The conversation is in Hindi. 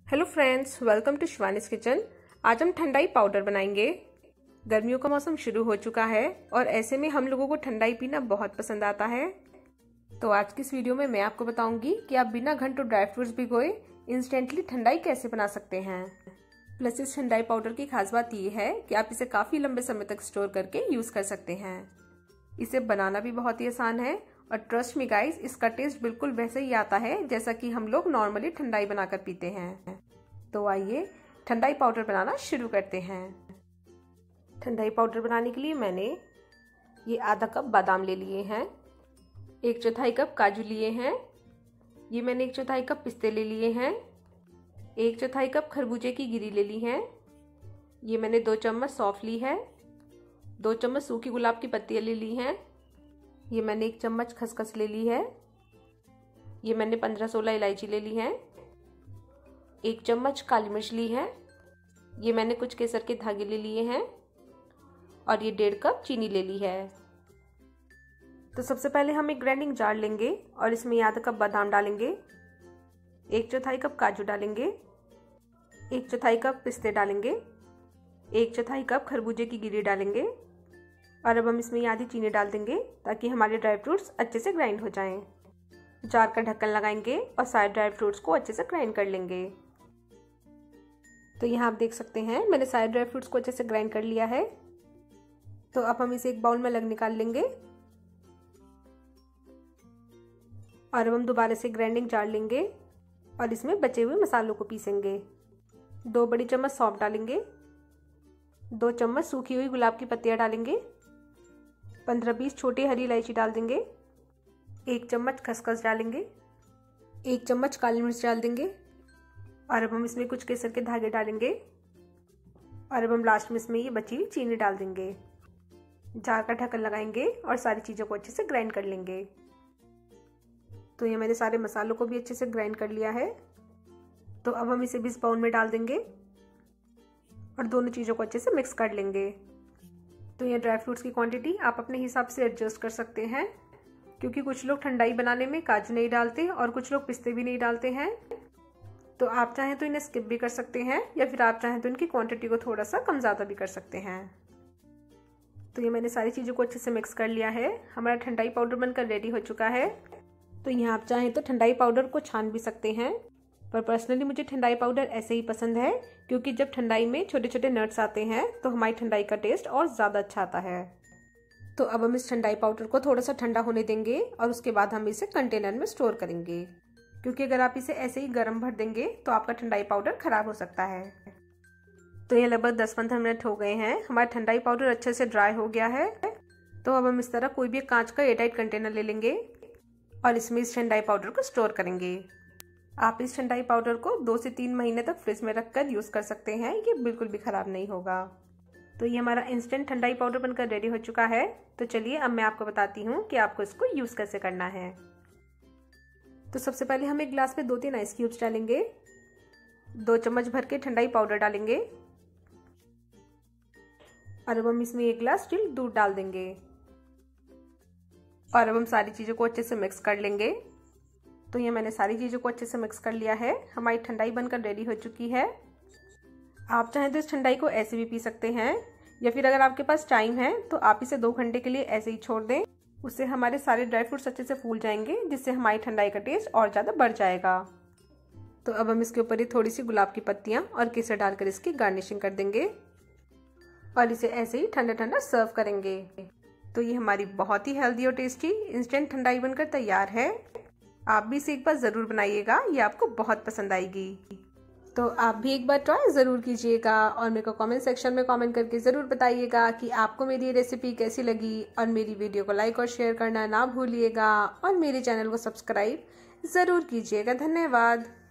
Hello friends, welcome to Shivani's kitchen. आज हम ठंडाई पाउडर बनाएंगे। गर्मियों का मौसम शुरू हो चुका है और ऐसे में हम लोगों को ठंडाई पीना बहुत पसंद आता है। तो आज की इस वीडियो में मैं आपको बताऊंगी कि आप बिना घंटों ड्राई फ्रूट्स भिगोए इंस्टेंटली ठंडाई कैसे बना सकते हैं। प्लस इस ठंडाई पाउडर की खास बात यह है कि आप इसे काफी लंबे समय तक स्टोर करके यूज कर सकते हैं। इसे बनाना भी बहुत ही आसान है और ट्रस्ट मी गाइस, इसका टेस्ट बिल्कुल वैसे ही आता है जैसा कि हम लोग नॉर्मली ठंडाई बनाकर पीते हैं। तो आइए ठंडाई पाउडर बनाना शुरू करते हैं। ठंडाई पाउडर बनाने के लिए मैंने ये आधा कप बादाम ले लिए हैं, 1/4 कप काजू लिए हैं, ये मैंने 1/4 कप पिस्ते ले लिए हैं, 1/4 कप खरबूजे की गिरी ले ली है, ये मैंने 2 चम्मच सौंफ ली है, 2 चम्मच सूखी गुलाब की पत्तियां ले ली हैं, ये मैंने 1 चम्मच खसखस ले ली है, ये मैंने 15-16 इलायची ले ली है, 1 चम्मच काली मिर्च ली है, ये मैंने कुछ केसर के धागे ले लिए हैं और ये 1.5 कप चीनी ले ली है। तो सबसे पहले हम एक ग्राइंडिंग जार लेंगे और इसमें आधा कप बादाम डालेंगे, 1/4 कप काजू डालेंगे, 1/4 कप पिस्ते डालेंगे, 1/4 कप खरबूजे की गिरी डालेंगे और अब हम इसमें आधी चीनी डाल देंगे ताकि हमारे ड्राई फ्रूट्स अच्छे से ग्राइंड हो जाएं। जार का ढक्कन लगाएंगे और सारे ड्राई फ्रूट्स को अच्छे से ग्राइंड कर लेंगे। तो यहाँ आप देख सकते हैं मैंने सारे ड्राई फ्रूट्स को अच्छे से ग्राइंड कर लिया है। तो अब हम इसे एक बाउल में अलग निकाल लेंगे और अब हम दोबारा से ग्राइंडिंग जार लेंगे और इसमें बचे हुए मसालों को पीसेंगे। 2 बड़ी चम्मच सौंफ डालेंगे, 2 चम्मच सूखी हुई गुलाब की पत्तियां डालेंगे, 15-20 छोटी हरी इलायची डाल देंगे, 1 चम्मच खसखस डालेंगे, 1 चम्मच काली मिर्च डाल देंगे और अब हम इसमें कुछ केसर के धागे डालेंगे और अब हम लास्ट में इसमें ये बची हुई चीनी डाल देंगे। जार का ढक्कन लगाएंगे और सारी चीज़ों को अच्छे से ग्राइंड कर लेंगे। तो ये मैंने सारे मसालों को भी अच्छे से ग्राइंड कर लिया है। तो अब हम इसे भी इस बाउल में डाल देंगे और दोनों चीज़ों को अच्छे से मिक्स कर लेंगे। तो ये ड्राई फ्रूट्स की क्वांटिटी आप अपने हिसाब से एडजस्ट कर सकते हैं, क्योंकि कुछ लोग ठंडाई बनाने में काजू नहीं डालते और कुछ लोग पिस्ते भी नहीं डालते हैं। तो आप चाहें तो इन्हें स्किप भी कर सकते हैं या फिर आप चाहें तो इनकी क्वांटिटी को थोड़ा सा कम ज़्यादा भी कर सकते हैं। तो ये मैंने सारी चीज़ों को अच्छे से मिक्स कर लिया है। हमारा ठंडाई पाउडर बनकर रेडी हो चुका है। तो यहाँ आप चाहें तो ठंडाई पाउडर को छान भी सकते हैं, पर पर्सनली मुझे ठंडाई पाउडर ऐसे ही पसंद है, क्योंकि जब ठंडाई में छोटे छोटे नट्स आते हैं तो हमारी ठंडाई का टेस्ट और ज़्यादा अच्छा आता है। तो अब हम इस ठंडाई पाउडर को थोड़ा सा ठंडा होने देंगे और उसके बाद हम इसे कंटेनर में स्टोर करेंगे, क्योंकि अगर आप इसे ऐसे ही गर्म भर देंगे तो आपका ठंडाई पाउडर खराब हो सकता है। तो ये लगभग 10-15 मिनट हो गए हैं। हमारा ठंडाई पाउडर अच्छे से ड्राई हो गया है। तो अब हम इस तरह कोई भी कांच का एयरटाइट कंटेनर ले लेंगे और इसमें इस ठंडाई पाउडर को स्टोर करेंगे। आप इस ठंडाई पाउडर को 2 से 3 महीने तक फ्रिज में रखकर यूज़ कर सकते हैं, ये बिल्कुल भी खराब नहीं होगा। तो ये हमारा इंस्टेंट ठंडाई पाउडर बनकर रेडी हो चुका है। तो चलिए अब मैं आपको बताती हूँ कि आपको इसको यूज़ कैसे करना है। तो सबसे पहले हम एक गिलास में 2-3 आइस क्यूब्स डालेंगे, 2 चम्मच भर के ठंडाई पाउडर डालेंगे और अब हम इसमें 1 गिलास चिल्ड दूध डाल देंगे और अब हम सारी चीज़ों को अच्छे से मिक्स कर लेंगे। तो ये मैंने सारी चीज़ों को अच्छे से मिक्स कर लिया है। हमारी ठंडाई बनकर रेडी हो चुकी है। आप चाहें तो इस ठंडाई को ऐसे भी पी सकते हैं या फिर अगर आपके पास टाइम है तो आप इसे 2 घंटे के लिए ऐसे ही छोड़ दें। उससे हमारे सारे ड्राई फ्रूट्स अच्छे से फूल जाएंगे, जिससे हमारी ठंडाई का टेस्ट और ज़्यादा बढ़ जाएगा। तो अब हम इसके ऊपर ही थोड़ी सी गुलाब की पत्तियाँ और केसर डालकर इसकी गार्निशिंग कर देंगे और इसे ऐसे ही ठंडा ठंडा सर्व करेंगे। तो ये हमारी बहुत ही हेल्दी और टेस्टी इंस्टेंट ठंडाई बनकर तैयार है। आप भी इसे एक बार ज़रूर बनाइएगा, ये आपको बहुत पसंद आएगी। तो आप भी एक बार ट्राई ज़रूर कीजिएगा और मेरे को कमेंट सेक्शन में कमेंट करके ज़रूर बताइएगा कि आपको मेरी रेसिपी कैसी लगी। और मेरी वीडियो को लाइक और शेयर करना ना भूलिएगा और मेरे चैनल को सब्सक्राइब ज़रूर कीजिएगा। धन्यवाद।